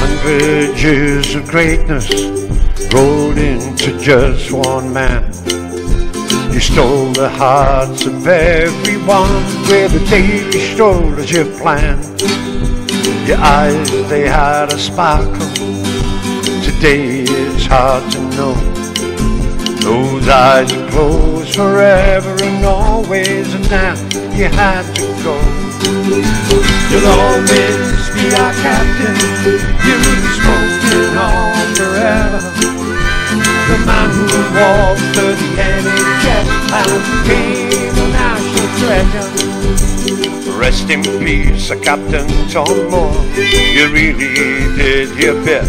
100 years of greatness rolled into just one man. You stole the hearts of everyone with a daily stroll as you planned. Your eyes, they had a sparkle. Today it's hard to know. Those eyes are closed forever and always, and now you had to go. You'll always be our captain. You'll be smoking on forever. The man who walked to the NHS and became a national treasure. Rest in peace, Sir Captain Tom Moore. You really did your bit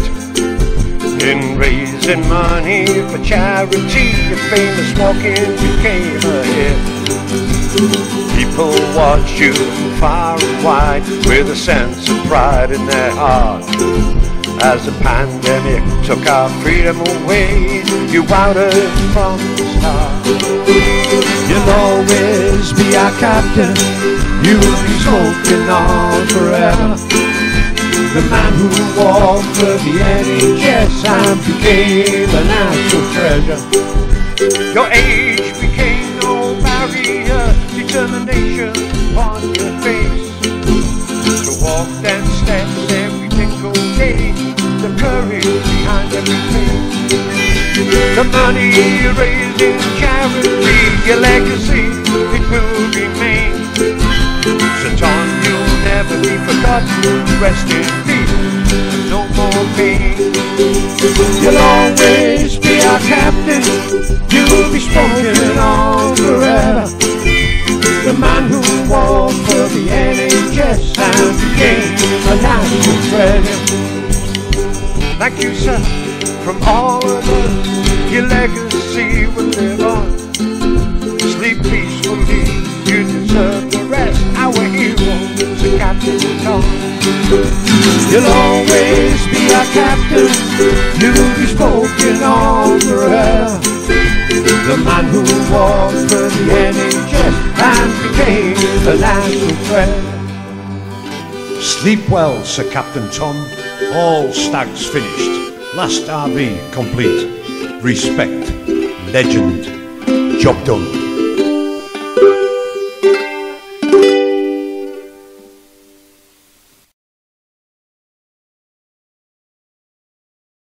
in raising money for charity. Your famous walking became a hit. People watched you from far and wide with a sense of pride in their heart. As the pandemic took our freedom away, you wowed us from the start. You'll always be our captain. You'll be smoking on forever. The man who walked for the NHS and became a national treasure. Your age became no barrier, determination on your face to walk them steps every single day, the courage behind everything. The money you raised in charity, your legacy, it will remain. So Tom, you'll never be forgotten. Rest in peace, no more pain. You'll always be our captain. You'll be smoking on forever. The man who walked for the NHS and became a national treasure. Thank you, sir, from all of us. Your legacy will live on. Sleep peacefully, you deserve the rest. Our hero, Sir Captain Tom. You'll always be our captain. You'll be smoking on forever. The man who walked for the NHS and became a national treasure. Sleep well, Sir Captain Tom. All stags finished. Last RV complete. Respect. Legend. Job done.